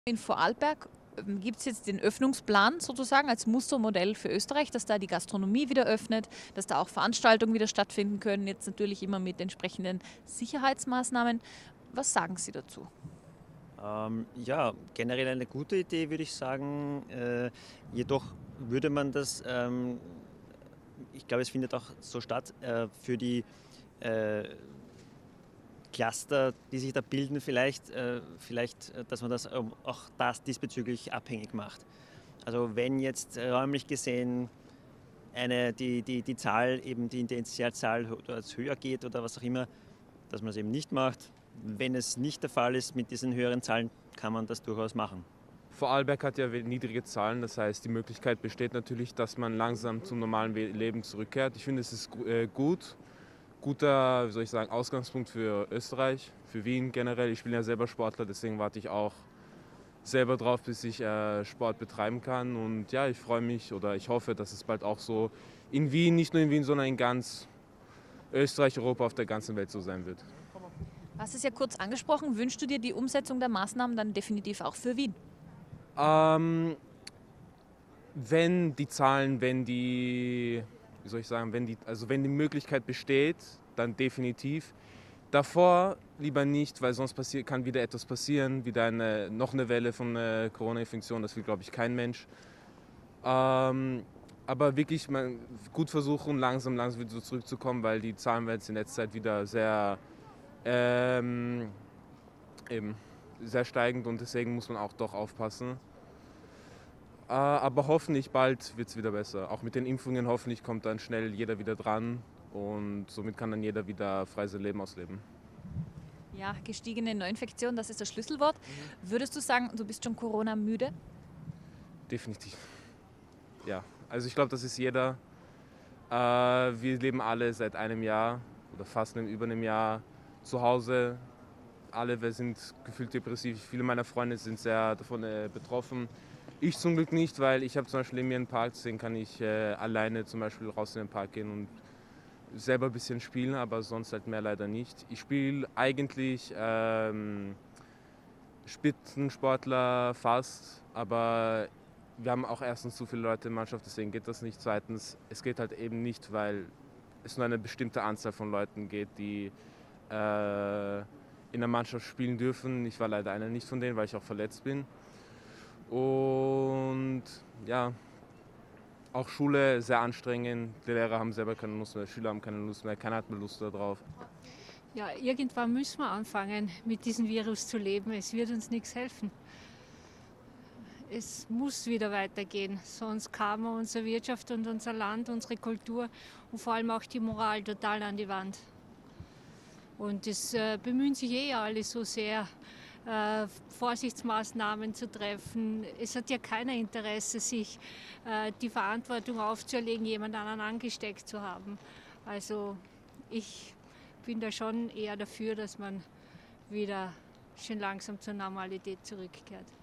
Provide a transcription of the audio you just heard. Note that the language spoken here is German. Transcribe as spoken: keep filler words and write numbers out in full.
In Vorarlberg gibt es jetzt den Öffnungsplan sozusagen als Mustermodell für Österreich, dass da die Gastronomie wieder öffnet, dass da auch Veranstaltungen wieder stattfinden können, jetzt natürlich immer mit entsprechenden Sicherheitsmaßnahmen. Was sagen Sie dazu? Ähm, ja, generell eine gute Idee, würde ich sagen. Äh, jedoch würde man das, ähm, ich glaube, es findet auch so statt, äh, für die äh, Cluster, die sich da bilden, vielleicht, äh, vielleicht, äh, dass man das ähm, auch das diesbezüglich abhängig macht. Also wenn jetzt äh, räumlich gesehen eine, die, die, die Zahl, eben die Inzidenzzahl als höher geht oder was auch immer, dass man es eben nicht macht. Wenn es nicht der Fall ist mit diesen höheren Zahlen, kann man das durchaus machen. Vorarlberg hat ja niedrige Zahlen, das heißt, die Möglichkeit besteht natürlich, dass man langsam zum normalen Leben zurückkehrt. Ich finde, es ist äh, gut, guter, wie soll ich sagen, Ausgangspunkt für Österreich, für Wien generell. Ich bin ja selber Sportler, deswegen warte ich auch selber drauf, bis ich äh, Sport betreiben kann. Und ja, ich freue mich oder ich hoffe, dass es bald auch so in Wien, nicht nur in Wien, sondern in ganz Österreich, Europa, auf der ganzen Welt so sein wird. Du hast es ja kurz angesprochen, wünschst du dir die Umsetzung der Maßnahmen dann definitiv auch für Wien? Ähm, wenn die Zahlen, wenn die, wie soll ich sagen, wenn die, also wenn die Möglichkeit besteht, dann definitiv. Davor lieber nicht, weil sonst passiert, kann wieder etwas passieren, wieder eine, noch eine Welle von äh, Corona-Infektion, das will, glaube ich, kein Mensch. Ähm, aber wirklich mal gut versuchen, langsam, langsam wieder so zurückzukommen, weil die Zahlen werden jetzt in letzter Zeit wieder sehr, ähm, eben, sehr steigend und deswegen muss man auch doch aufpassen. Äh, aber hoffentlich bald wird es wieder besser. Auch mit den Impfungen hoffentlich kommt dann schnell jeder wieder dran und somit kann dann jeder wieder frei sein Leben ausleben. Ja, gestiegene Neuinfektion, das ist das Schlüsselwort. Würdest du sagen, du bist schon Corona-müde? Definitiv. Ja, also ich glaube, das ist jeder. Äh, wir leben alle seit einem Jahr oder fast einem, über einem Jahr zu Hause. Alle wir sind gefühlt depressiv. Viele meiner Freunde sind sehr davon äh, betroffen. Ich zum Glück nicht, weil ich habe zum Beispiel in mir einen Park, deswegen kann ich äh, alleine zum Beispiel raus in den Park gehen und selber ein bisschen spielen, aber sonst halt mehr leider nicht. Ich spiele eigentlich ähm, Spitzensportler fast, aber wir haben auch erstens zu viele Leute in der Mannschaft, deswegen geht das nicht. Zweitens, es geht halt eben nicht, weil es nur eine bestimmte Anzahl von Leuten geht, die äh, in der Mannschaft spielen dürfen. Ich war leider einer nicht von denen, weil ich auch verletzt bin. Und ja, auch Schule sehr anstrengend. Die Lehrer haben selber keine Lust mehr, die Schüler haben keine Lust mehr, keiner hat mehr Lust darauf. Ja, irgendwann müssen wir anfangen, mit diesem Virus zu leben. Es wird uns nichts helfen. Es muss wieder weitergehen, sonst kamen wir unsere Wirtschaft und unser Land, unsere Kultur und vor allem auch die Moral total an die Wand. Und es äh, bemühen sich eh alle so sehr, äh, Vorsichtsmaßnahmen zu treffen. Es hat ja keiner Interesse, sich äh, die Verantwortung aufzuerlegen, jemand anderen angesteckt zu haben. Also ich bin da schon eher dafür, dass man wieder schön langsam zur Normalität zurückkehrt.